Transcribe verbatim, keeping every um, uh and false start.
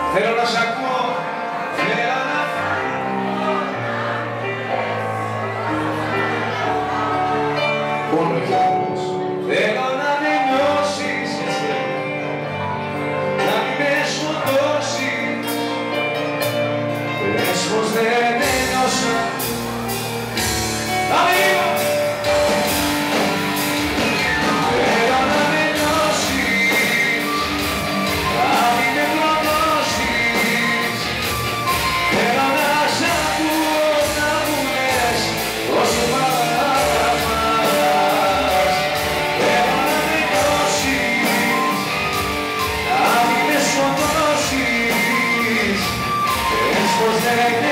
Θέλω να σ' ακούω, θέλω να μόνο κι όμως θέλω να με νιώσεις εσύ, να μην με σκοτώσεις. Πες πως δεν ένιωσα αμήν. Θέλω να με νιώσεις, να μην με προδώσεις. Θέλω να σ' ακούω να μου λες όσο μ' αγαπάς. Θέλω να με νιώσεις, να μην με σκοτώσεις. Πες πως δεν